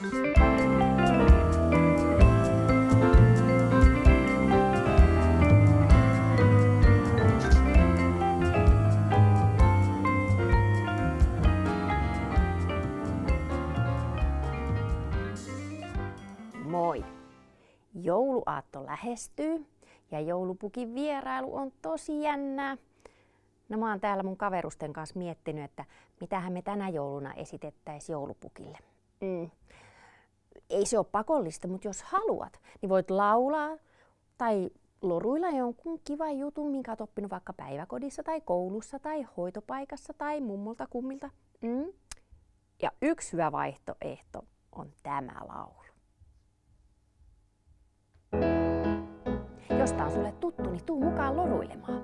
Moi! Jouluaatto lähestyy ja joulupukin vierailu on tosi jännää. No mä oon täällä mun kaverusten kanssa miettinyt, että mitähän me tänä jouluna esitettäisiin joulupukille. Ei se ole pakollista, mutta jos haluat, niin voit laulaa tai loruilla jonkun kivan jutun, minkä oot oppinut vaikka päiväkodissa tai koulussa tai hoitopaikassa tai mummolta kummilta. Ja yksi hyvä vaihtoehto on tämä laulu. Jos tää on sulle tuttu, niin tuu mukaan loruilemaan.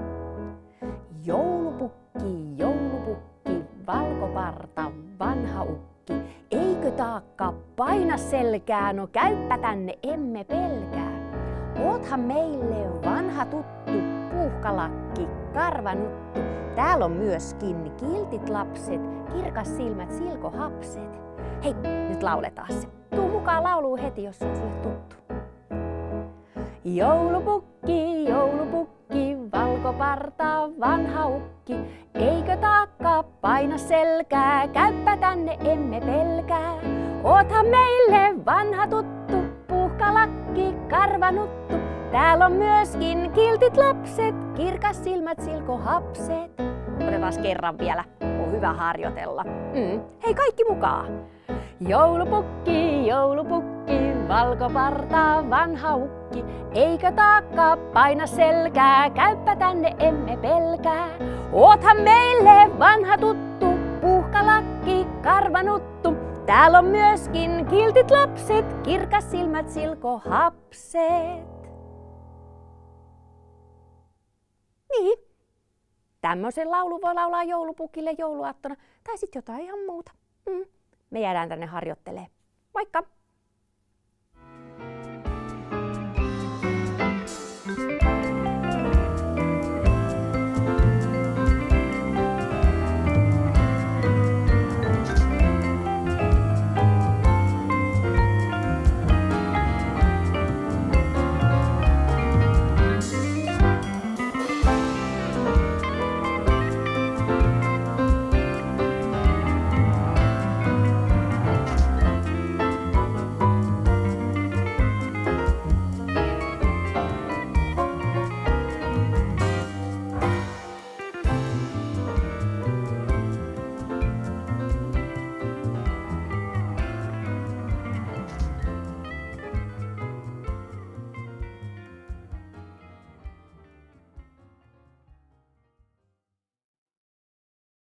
Joulupukki, joulupukki, valkoparta, vanha ukki. Eikö taakka paina selkää, no käyppä tänne, emme pelkää. Oothan meille vanha tuttu, puuhkalakki, karvanuttu. Täällä on myöskin kiltit lapset, kirkas silmät, silkohapset. Hei, nyt lauletaan se. Tuu mukaan lauluun heti, jos se on sulle tuttu. Joulupukki, joulupukki, valkoparta, vanha ukki. Eikö taakka paina selkää, käyppä tänne, emme pelkää. Oothan meille vanha tuttu, puuhkalakki, karvanuttu. Täällä on myöskin kiltit lapset, kirkas silmät, silkohapset. Otetaan kerran vielä, on hyvä harjoitella. Hei kaikki mukaan! Joulupukki, joulupukki, valkoparta, vanha ukki. Eikö taakka paina selkää, käyppä tänne, emme pelkää. Oothan meille vanha tuttu, puuhkalakki, karvanuttu. Täällä on myöskin kiltit lapset, kirkas silmät, silkohapset. Niin, tämmöisen laulun voi laulaa joulupukille jouluaattona tai sitten jotain ihan muuta. Me jäädään tänne harjoittelemaan. Moikka!